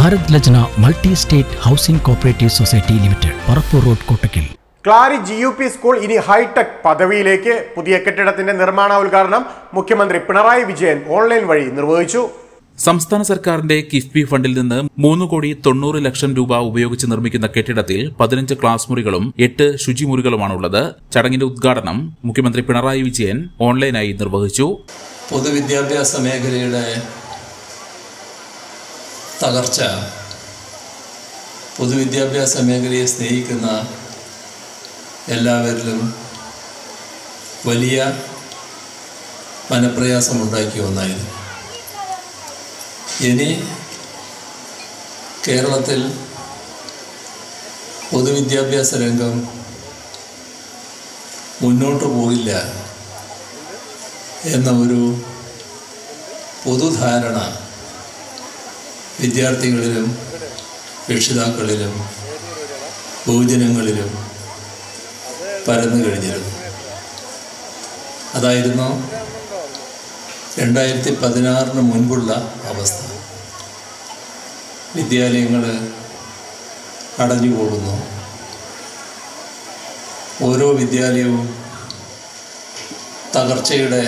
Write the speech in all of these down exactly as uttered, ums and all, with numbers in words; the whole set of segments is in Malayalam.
Bharat Lajna multi state housing cooperative society limited, Parappur road, Kottakkal. Klari G U P school ഇനി ഹൈടെക് പദവിയിലേക്ക്. പുതിയ കെട്ടിടത്തിന്റെ നിർമ്മാണ ഉദ്ഘാടനം മുഖ്യമന്ത്രി പിണറായി വിജയൻ ഓൺലൈൻ വഴി നിർവഹിച്ചു. സംസ്ഥാന സർക്കാരിന്റെ കിഫ്ബി ഫണ്ടിൽ നിന്ന് മൂന്ന് കോടി തൊണ്ണൂറ് ലക്ഷം രൂപ ഉപയോഗിച്ച് നിർമ്മിക്കുന്ന കെട്ടിടത്തിൽ പതിനഞ്ച് ക്ലാസ് മുറികളും എട്ട് ശുചിമുറികളുമാണുള്ളത്. ചടങ്ങിന്റെ ഉദ്ഘാടനം മുഖ്യമന്ത്രി പിണറായി വിജയൻ ഓൺലൈനായി നിർവഹിച്ചു. പൊതുവിദ്യാഭ്യാസ മേഖലയുടെ തകർച്ച പൊതുവിദ്യാഭ്യാസ മേഖലയെ സ്നേഹിക്കുന്ന എല്ലാവരിലും വലിയ മനപ്രയാസമുണ്ടാക്കിയ ഒന്നായിരുന്നു. ഇനി കേരളത്തിൽ പൊതുവിദ്യാഭ്യാസ രംഗം മുന്നോട്ട് പോയില്ല എന്ന ഒരു പൊതുധാരണ വിദ്യാർത്ഥികളിലും രക്ഷിതാക്കളിലും ബഹുജനങ്ങളിലും പരന്നു കഴിഞ്ഞിരുന്നു. അതായിരുന്നു രണ്ടായിരത്തി പതിനാറിന് മുൻപുള്ള അവസ്ഥ. വിദ്യാലയങ്ങൾ അടഞ്ഞുകൂടുന്നു. ഓരോ വിദ്യാലയവും തകർച്ചയുടെ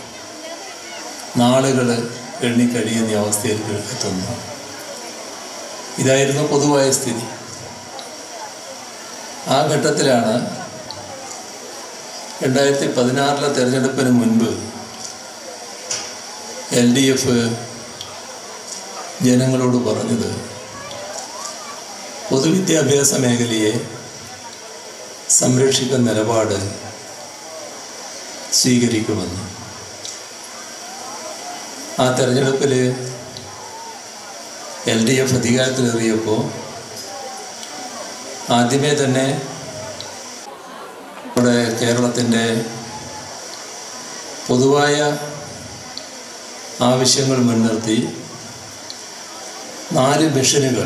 നാളുകൾ എണ്ണിക്കഴിയുന്ന അവസ്ഥയിൽ എത്തുന്നു. ഇതായിരുന്നു പൊതുവായ സ്ഥിതി. ആ ഘട്ടത്തിലാണ് രണ്ടായിരത്തി പതിനാറിലെ തെരഞ്ഞെടുപ്പിന് മുൻപ് എൽ ഡി എഫ് ജനങ്ങളോട് പറഞ്ഞത് പൊതുവിദ്യാഭ്യാസ മേഖലയെ സംരക്ഷിക്കുന്ന നിലപാട് സ്വീകരിക്കുമെന്ന്. ആ തെരഞ്ഞെടുപ്പിൽ എൽ ഡി എഫ് അധികാരത്തിലേറിയപ്പോൾ ആദ്യമേ തന്നെ ഇവിടെ കേരളത്തിൻ്റെ പൊതുവായ ആവശ്യങ്ങൾ മുൻനിർത്തി നാല് മിഷനുകൾ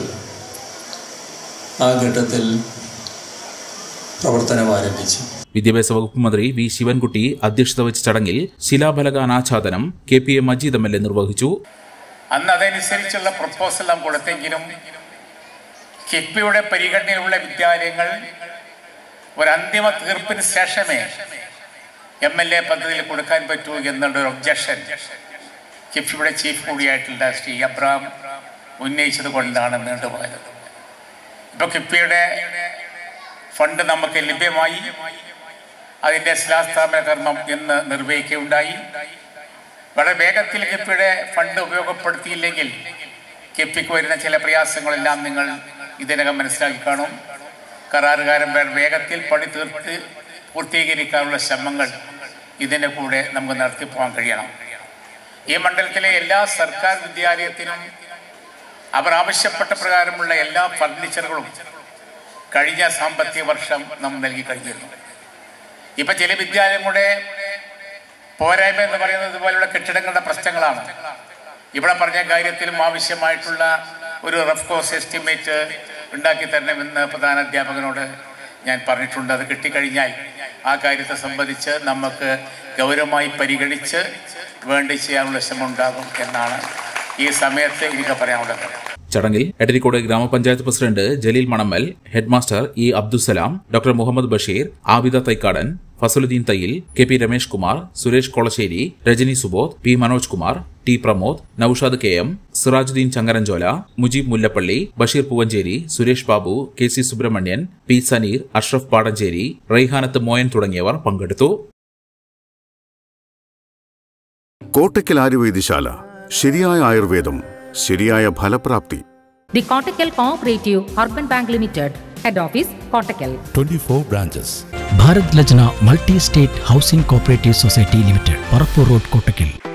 ആ ഘട്ടത്തിൽ പ്രവർത്തനം ആരംഭിച്ചു. വിദ്യാഭ്യാസ വകുപ്പ് മന്ത്രി വി ശിവൻകുട്ടി അധ്യക്ഷത വഹിച്ച ചടങ്ങിൽ ശിലാഫലക അനാച്ഛാദനം K P A Majeed M L A നിർവഹിച്ചു. അന്ന് അതനുസരിച്ചുള്ള പ്രപ്പോസൽ നാം കൊടുത്തെങ്കിലും കിഫ്ബിയുടെ പരിഗണനയിലുള്ള വിദ്യാലയങ്ങൾ ഒരു അന്തിമ തീർപ്പിന് ശേഷമേ എം എൽ എ പദ്ധതിയിൽ കൊടുക്കാൻ പറ്റൂ എന്നുള്ളൊരു ഒബ്ജക്ഷൻ കിഫ്ബിയുടെ ചീഫ് കൂടിയായിട്ടുള്ള ശ്രീ അബ്രഹാം ഉന്നയിച്ചത് കൊണ്ടാണ് നീണ്ടുപോയത്. ഇപ്പോൾ കിഫ്ബിയുടെ ഫണ്ട് നമുക്ക് ലഭ്യമായി. അതിൻ്റെ ശിലാസ്ഥാപന കർമ്മം ഇന്ന് നിർവഹിക്കുകയുണ്ടായി. വളരെ വേഗത്തിൽ കിഫ്ബിയുടെ ഫണ്ട് ഉപയോഗപ്പെടുത്തിയില്ലെങ്കിൽ കിഫ്ബിക്ക് വരുന്ന ചില പ്രയാസങ്ങളെല്ലാം നിങ്ങൾ ഇതിനകം മനസ്സിലാക്കി കാണും. കരാറുകാരൻ വേഗത്തിൽ പണി തീർത്ത് പൂർത്തീകരിക്കാനുള്ള ശ്രമങ്ങൾ ഇതിൻ്റെ കൂടെ നമുക്ക് നടത്തിപ്പോകാൻ കഴിയണം. ഈ മണ്ഡലത്തിലെ എല്ലാ സർക്കാർ വിദ്യാലയത്തിനും അവർ ആവശ്യപ്പെട്ട പ്രകാരമുള്ള എല്ലാ ഫർണിച്ചറുകളും കഴിഞ്ഞ സാമ്പത്തിക വർഷം നാം നൽകി കഴിഞ്ഞിരുന്നു. ഇപ്പം ചില വിദ്യാലയങ്ങളുടെ പോരായ്മ എന്ന് പറയുന്നത് പോലെയുള്ള കെട്ടിടങ്ങളുടെ പ്രശ്നങ്ങളാണ്. ഇവിടെ പറഞ്ഞ കാര്യത്തിലും ആവശ്യമായിട്ടുള്ള ഒരു റഫ് കോസ്റ്റ് എസ്റ്റിമേറ്റ് ഉണ്ടാക്കി തരണമെന്ന് പ്രധാന അധ്യാപകനോട് ഞാൻ പറഞ്ഞിട്ടുണ്ട്. അത് കിട്ടിക്കഴിഞ്ഞാൽ ആ കാര്യത്തെ സംബന്ധിച്ച് നമുക്ക് ഗൗരവമായി പരിഗണിച്ച് വേണ്ടി ചെയ്യാനുള്ള ശ്രമം ഉണ്ടാകും എന്നാണ് ഈ സമയത്ത് എനിക്ക് പറയാനുള്ളത്. ചടങ്ങിൽ എടരിക്കോട് ഗ്രാമപഞ്ചായത്ത് president Jaleel Manammal, headmaster E Abdussalam, doctor Muhammad Basheer, Abida Thaikkadan, Fasaluddin Thayyil, K P Ramesh Kumar, Suresh Kolassery, Rajani Subodh, P Manoj Kumar, T Pramod, Noushad K M, Sirajuddin Changaranchola, Mujeeb Mullappally, Basheer Poovancheri, Suresh Babu, K C Subrahmanyan, P Saneer, Ashraf Padancheri, Raihanath Moyan തുടങ്ങിയവർ പങ്കെടുത്തു. കോട്ടക്കൽ ആയുർവേദശാല, ശരിയായ ആയുർവേദം, ശരിയായ ഫലപ്രാപ്തി. The Kottakkal cooperative urban bank limited, head office Kottakkal, twenty-four branches. Bharat Lajna multi state housing cooperative society limited, Parappur road, Kottakkal.